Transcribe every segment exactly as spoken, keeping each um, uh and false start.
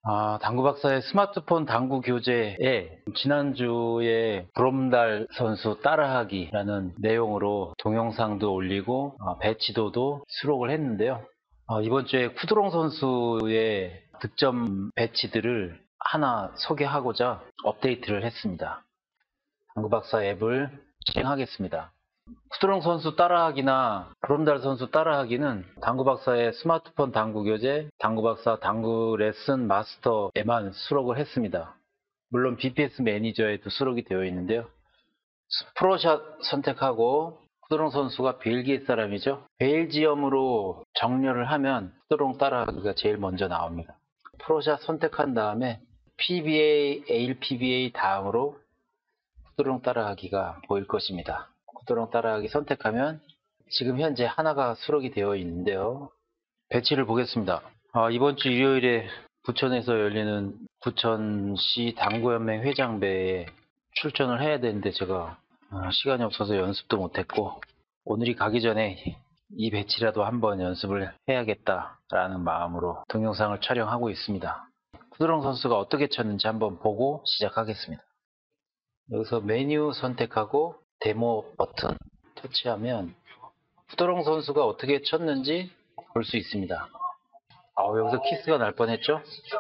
아, 당구 박사의 스마트폰 당구 교재에 지난주에 브롬달 선수 따라하기라는 내용으로 동영상도 올리고 어, 배치도도 수록을 했는데요. 어, 이번 주에 쿠드롱 선수의 득점 배치들을 하나 소개하고자 업데이트를 했습니다. 당구 박사 앱을 실행하겠습니다. 쿠드롱 선수 따라하기나 브롬달 선수 따라하기는 당구 박사의 스마트폰 당구 교재, 당구 박사 당구 레슨 마스터에만 수록을 했습니다. 물론 비피에스 매니저에도 수록이 되어 있는데요. 프로샷 선택하고 쿠드롱 선수가 벨기에 사람이죠. 벨지엄으로 정렬을 하면 쿠드롱 따라하기가 제일 먼저 나옵니다. 프로샷 선택한 다음에 피비에이, 에일피비에이 다음으로 쿠드롱 따라하기가 보일 것입니다. 쿠드롱 따라하기 선택하면 지금 현재 하나가 수록이 되어 있는데요. 배치를 보겠습니다. 아, 이번 주 일요일에 부천에서 열리는 부천시 당구연맹 회장배에 출전을 해야 되는데 제가 시간이 없어서 연습도 못했고 오늘이 가기 전에 이 배치라도 한번 연습을 해야겠다라는 마음으로 동영상을 촬영하고 있습니다. 쿠드롱 선수가 어떻게 쳤는지 한번 보고 시작하겠습니다. 여기서 메뉴 선택하고 데모 버튼 터치하면 쿠드롱 선수가 어떻게 쳤는지 볼 수 있습니다. 아, 여기서 키스가 날 뻔했죠?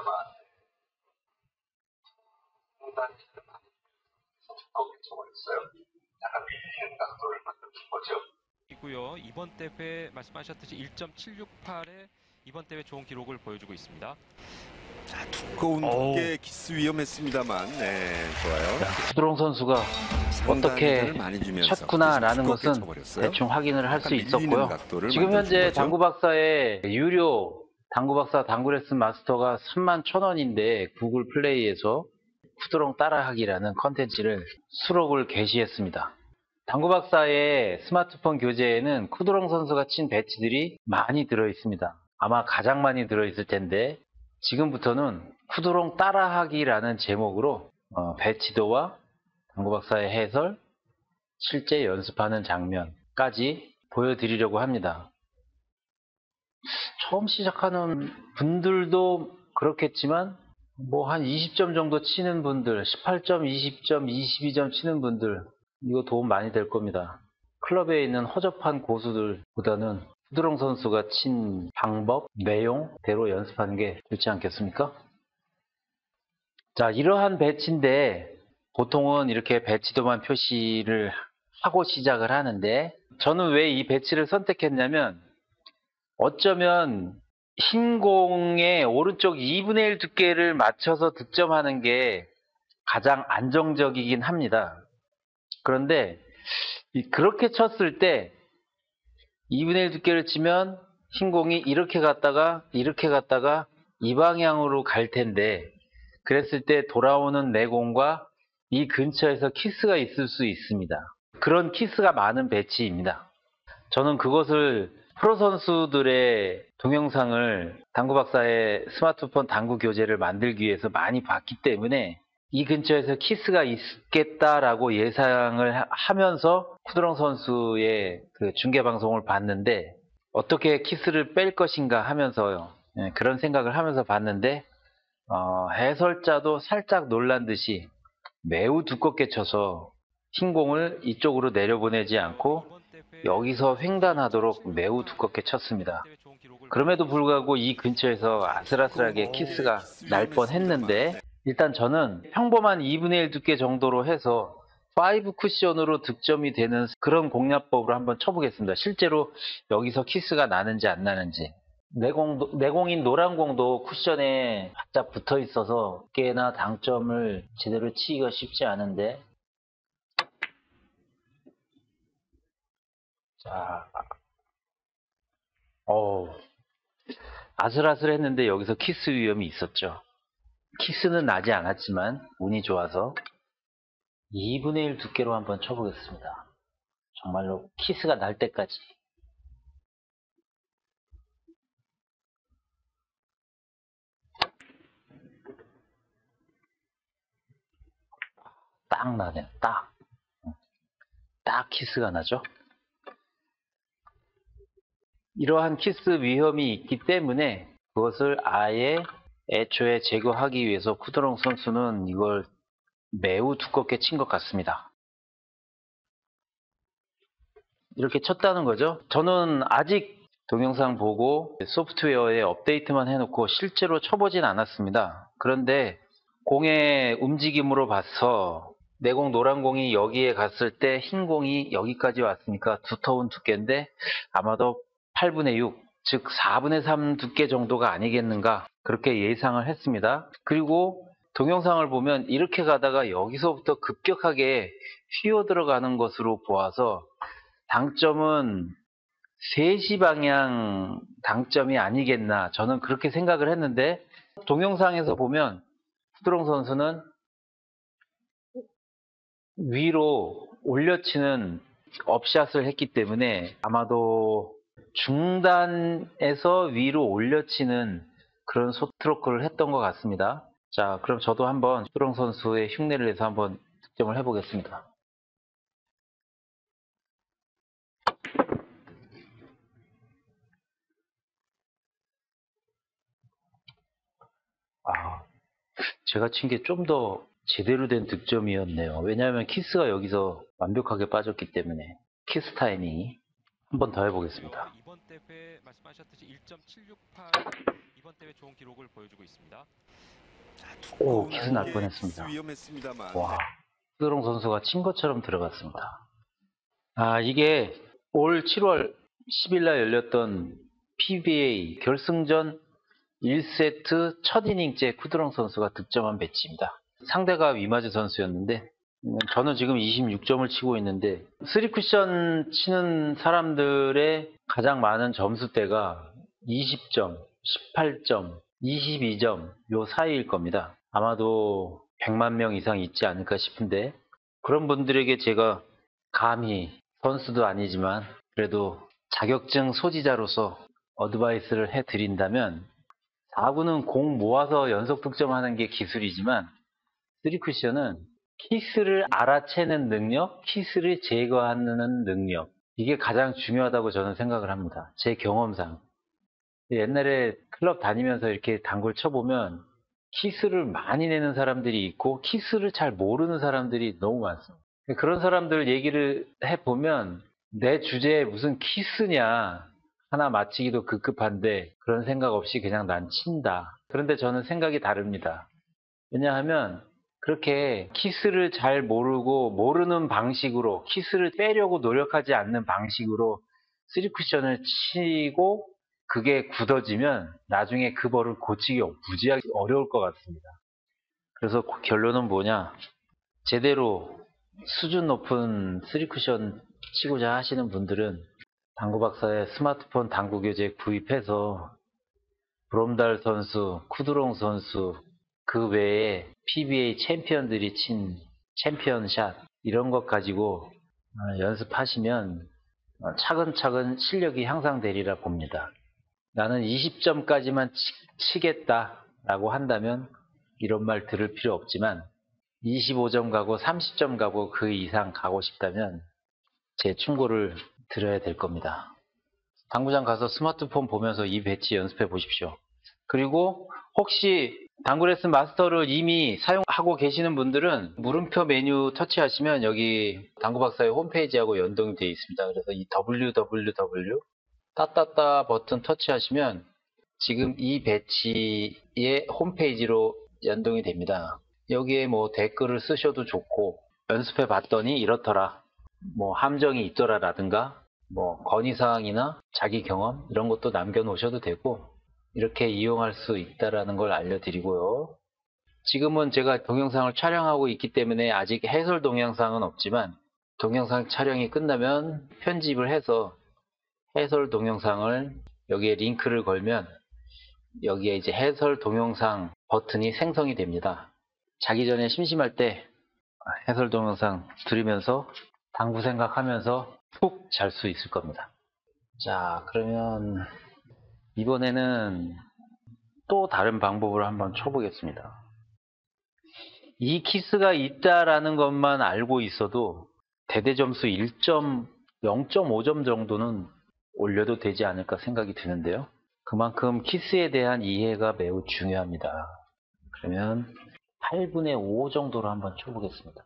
이고요. 이번 대회 말씀하셨듯이 일 점 칠육팔의 이번 대회 좋은 기록을 보여주고 있습니다. 자, 두꺼운 두께 키스 위험했습니다만, 네, 좋아요. 쿠드롱 선수가 어떻게 쳤구나라는 것은 대충 확인을 할 수 있었고요. 지금 현재 당구 박사의 유료 당구 박사 당구 레슨 마스터가 삼만 천 원인데 구글 플레이에서 쿠드롱 따라하기라는 컨텐츠를 수록을 게시했습니다. 당구 박사의 스마트폰 교재에는 쿠드롱 선수가 친 배치들이 많이 들어 있습니다. 아마 가장 많이 들어 있을 텐데 지금부터는 쿠드롱 따라하기라는 제목으로 어, 배치도와 당구 박사의 해설, 실제 연습하는 장면까지 보여드리려고 합니다. 처음 시작하는 분들도 그렇겠지만 뭐 한 이십 점 정도 치는 분들, 십팔 점, 이십 점, 이십이 점 치는 분들 이거 도움 많이 될 겁니다. 클럽에 있는 허접한 고수들보다는 쿠드롱 선수가 친 방법, 내용대로 연습하는 게 좋지 않겠습니까? 자, 이러한 배치인데 보통은 이렇게 배치도만 표시를 하고 시작을 하는데 저는 왜 이 배치를 선택했냐면 어쩌면 흰 공의 오른쪽 이분의 일 두께를 맞춰서 득점하는 게 가장 안정적이긴 합니다. 그런데 그렇게 쳤을 때 이분의 일 두께를 치면 흰 공이 이렇게 갔다가 이렇게 갔다가 이 방향으로 갈 텐데 그랬을 때 돌아오는 내 공과 이 근처에서 키스가 있을 수 있습니다. 그런 키스가 많은 배치입니다. 저는 그것을 프로 선수들의 동영상을 당구 박사의 스마트폰 당구 교재를 만들기 위해서 많이 봤기 때문에 이 근처에서 키스가 있겠다라고 예상을 하면서 쿠드롱 선수의 그 중계 방송을 봤는데 어떻게 키스를 뺄 것인가 하면서요. 그런 생각을 하면서 봤는데 어, 해설자도 살짝 놀란 듯이 매우 두껍게 쳐서 흰 공을 이쪽으로 내려보내지 않고 여기서 횡단하도록 매우 두껍게 쳤습니다. 그럼에도 불구하고 이 근처에서 아슬아슬하게 키스가 날 뻔했는데 일단 저는 평범한 이분의 일 두께 정도로 해서 오 쿠션으로 득점이 되는 그런 공략법으로 한번 쳐보겠습니다. 실제로 여기서 키스가 나는지 안 나는지. 내공, 내공인 노란 공도 쿠션에 바짝 붙어 있어서 꽤나 당점을 제대로 치기가 쉽지 않은데 자, 어 아슬아슬했는데 여기서 키스 위험이 있었죠. 키스는 나지 않았지만 운이 좋아서 이분의 일 두께로 한번 쳐보겠습니다. 정말로 키스가 날 때까지. 딱 나네요. 딱. 딱 키스가 나죠. 이러한 키스 위험이 있기 때문에 그것을 아예 애초에 제거하기 위해서 쿠드롱 선수는 이걸 매우 두껍게 친 것 같습니다. 이렇게 쳤다는 거죠. 저는 아직 동영상 보고 소프트웨어에 업데이트만 해놓고 실제로 쳐보진 않았습니다. 그런데 공의 움직임으로 봐서 내 공 노란 공이 여기에 갔을 때 흰 공이 여기까지 왔으니까 두터운 두께인데 아마도 팔분의 육, 즉 사분의 삼 두께 정도가 아니겠는가 그렇게 예상을 했습니다. 그리고 동영상을 보면 이렇게 가다가 여기서부터 급격하게 휘어 들어가는 것으로 보아서 당점은 세 시 방향 당점이 아니겠나 저는 그렇게 생각을 했는데 동영상에서 보면 쿠드롱 선수는 위로 올려치는 업샷을 했기 때문에 아마도 중단에서 위로 올려치는 그런 스트로크를 했던 것 같습니다. 자, 그럼 저도 한번 쿠드롱 선수의 흉내를 내서 한번 득점을 해보겠습니다. 아, 제가 친 게 좀 더 제대로 된 득점이었네요. 왜냐하면 키스가 여기서 완벽하게 빠졌기 때문에 키스 타이밍이 한 번 더 해보겠습니다. 이번 대회 말씀하셨듯이 일 점 칠육팔 이번 대회 좋은 기록을 보여주고 있습니다. 오, 키스 날 뻔했습니다. 위험했습니다만. 와, 쿠드롱 선수가 친 것처럼 들어갔습니다. 아, 이게 올 칠월 십일 날 열렸던 피비에이 결승전 일 세트 첫 이닝째 쿠드롱 선수가 득점한 배치입니다. 상대가 위마즈 선수였는데 저는 지금 이십육 점을 치고 있는데 쓰리 쿠션 치는 사람들의 가장 많은 점수대가 이십 점, 십팔 점, 이십이 점 요 사이일 겁니다. 아마도 백만 명 이상 있지 않을까 싶은데 그런 분들에게 제가 감히 선수도 아니지만 그래도 자격증 소지자로서 어드바이스를 해드린다면 사 구는 공 모아서 연속 득점하는 게 기술이지만 쓰리 쿠션은 키스를 알아채는 능력, 키스를 제거하는 능력 이게 가장 중요하다고 저는 생각을 합니다. 제 경험상 옛날에 클럽 다니면서 이렇게 당구를 쳐보면 키스를 많이 내는 사람들이 있고 키스를 잘 모르는 사람들이 너무 많습니다. 그런 사람들 얘기를 해보면 내 주제에 무슨 키스냐 하나 맞히기도 급급한데 그런 생각 없이 그냥 난 친다. 그런데 저는 생각이 다릅니다. 왜냐하면 그렇게 키스를 잘 모르고 모르는 방식으로 키스를 빼려고 노력하지 않는 방식으로 쓰리 쿠션을 치고 그게 굳어지면 나중에 그 벌을 고치기 무지하게 어려울 것 같습니다. 그래서 결론은 뭐냐, 제대로 수준 높은 쓰리 쿠션 치고자 하시는 분들은 당구박사의 스마트폰 당구교재 구입해서 브롬달 선수, 쿠드롱 선수 그 외에 피비에이 챔피언들이 친 챔피언샷 이런 것 가지고 연습하시면 차근차근 실력이 향상되리라 봅니다. 나는 이십 점까지만 치겠다 라고 한다면 이런 말 들을 필요 없지만 이십오 점 가고 삼십 점 가고 그 이상 가고 싶다면 제 충고를 들어야 될 겁니다. 당구장 가서 스마트폰 보면서 이 배치 연습해 보십시오. 그리고 혹시 당구 레슨 마스터를 이미 사용하고 계시는 분들은 물음표 메뉴 터치하시면 여기 당구박사의 홈페이지하고 연동이 되어 있습니다. 그래서 이 더블유 더블유 더블유 따따따 버튼 터치하시면 지금 이 배치의 홈페이지로 연동이 됩니다. 여기에 뭐 댓글을 쓰셔도 좋고 연습해 봤더니 이렇더라, 뭐 함정이 있더라 라든가 뭐 건의사항이나 자기 경험 이런 것도 남겨놓으셔도 되고 이렇게 이용할 수 있다라는 걸 알려드리고요. 지금은 제가 동영상을 촬영하고 있기 때문에 아직 해설 동영상은 없지만 동영상 촬영이 끝나면 편집을 해서 해설 동영상을 여기에 링크를 걸면 여기에 이제 해설 동영상 버튼이 생성이 됩니다. 자기 전에 심심할 때 해설 동영상 들으면서 당구 생각하면서 푹 잘 수 있을 겁니다. 자, 그러면 이번에는 또 다른 방법으로 한번 쳐보겠습니다. 이 키스가 있다라는 것만 알고 있어도 대대 점수 일 점, 영 점 오 점 정도는 올려도 되지 않을까 생각이 드는데요. 그만큼 키스에 대한 이해가 매우 중요합니다. 그러면 팔분의 오 정도로 한번 쳐보겠습니다.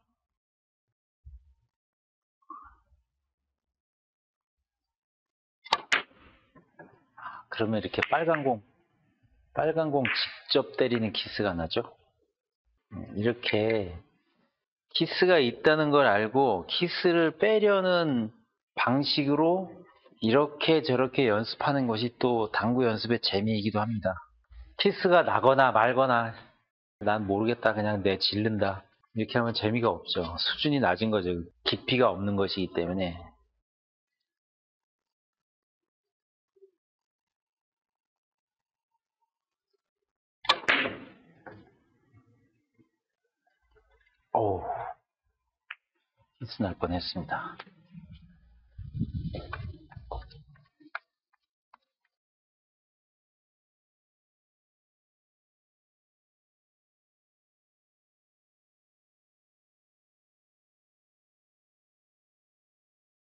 그러면 이렇게 빨간 공, 빨간 공 직접 때리는 키스가 나죠. 이렇게 키스가 있다는 걸 알고 키스를 빼려는 방식으로 이렇게 저렇게 연습하는 것이 또 당구 연습의 재미이기도 합니다. 키스가 나거나 말거나 난 모르겠다 그냥 내 질른다 이렇게 하면 재미가 없죠. 수준이 낮은 거죠. 깊이가 없는 것이기 때문에. 오, 키스 날 뻔했습니다.